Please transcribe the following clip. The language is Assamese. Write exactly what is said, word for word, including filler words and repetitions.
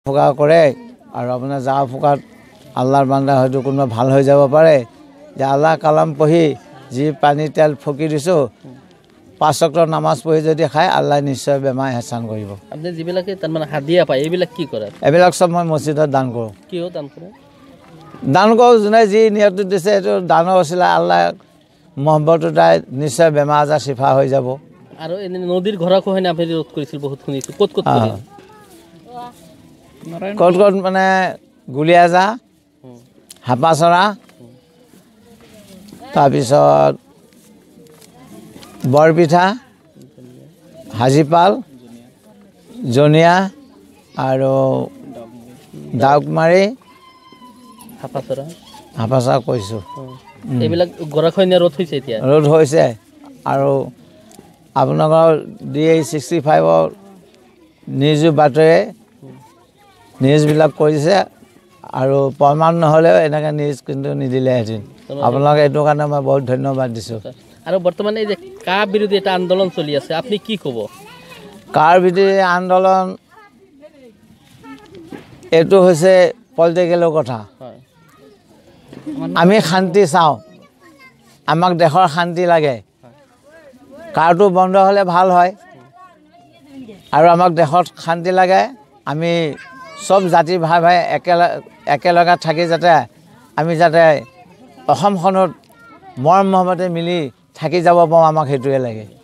ফুকা কৰে আৰু আপোনাৰ যা ফুকাত আল্লাহৰ বান্দা হয়তো কোনোবা ভাল হৈ যাব পাৰে যে আল্লাহ কালাম পঢ়ি যি পানী তেল ফুকি দিছোঁ পাঁচ ওয়াক্ত নামাজ পঢ়ি যদি খায় আল্লাহ নিশ্চয় বেমাৰ হেঁচান কৰিব। আপুনি যিবিলাকে তাৰমানে হাদিয়া পায় এইবিলাক কি কৰে? এইবিলাক চব মই মছজিদত দান কৰোঁ। কিয় দান কৰে? দান কৰোঁ যোনে যি নিয়তটো দিছে এইটো দানৰ ওচিলা আল্লাহ মহব্বতটো তাই নিশ্চয় বেমাৰ আজাৰ চিফা হৈ যাব। আৰু এনে নদীৰ গৰাখহনীয়া আপুনি ৰোধ কৰিছিল বহুত শুনিছোঁ, ক'ত ক'ত কৰে? ক'ত ক'ত মানে গুলিয়াজা, হাপাচৰা, তাৰপিছত বৰপিঠা, হাজিপাল, জনিয়া আৰু ডাউকমাৰী, হাপাচৰা হাপাচৰা কৈছোঁ। এইবিলাক গৰাখহনীয়া ৰোধ হৈছে এতিয়া? ৰোধ হৈছে আৰু আপোনালোকৰ ডি এই ছিক্সটি ফাইভৰ নিউজো বাতৰি নিউজবিলাক কৰিছে আৰু প্ৰমাণ নহ'লেও এনেকৈ নিউজ কিন্তু নিদিলেহেঁতেন। আপোনালোকে এইটো কাৰণে মই বহুত ধন্যবাদ দিছোঁ। আৰু বৰ্তমানে এই যে কা বিৰোধী এটা আন্দোলন চলি আছে, আপুনি কি ক'ব? কাৰ বিৰোধী আন্দোলন এইটো হৈছে পলিটিকেলৰ কথা। আমি শান্তি চাওঁ, আমাক দেশৰ শান্তি লাগে। কাৰটো বন্ধ হ'লে ভাল হয় আৰু আমাক দেশত শান্তি লাগে। আমি চব জাতি ভাই ভাই একেলগে একেলগে থাকি যাতে আমি যাতে অসমখনত মৰম মহব্বতে মিলি থাকি যাব পাৰোঁ, আমাক সেইটোৱে লাগে।